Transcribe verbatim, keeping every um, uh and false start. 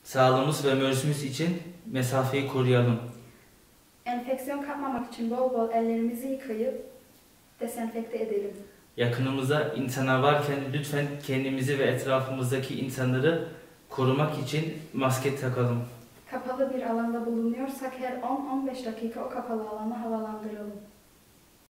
Sağlığımız ve mölsümüz için mesafeyi koruyalım. Enfeksiyon kapmamak için bol bol ellerimizi yıkayıp desenfekte edelim. Yakınımızda insanlar varken lütfen kendimizi ve etrafımızdaki insanları korumak için maske takalım. Kapalı bir alanda bulunuyorsak her on on beş dakika o kapalı alanı havalandıralım.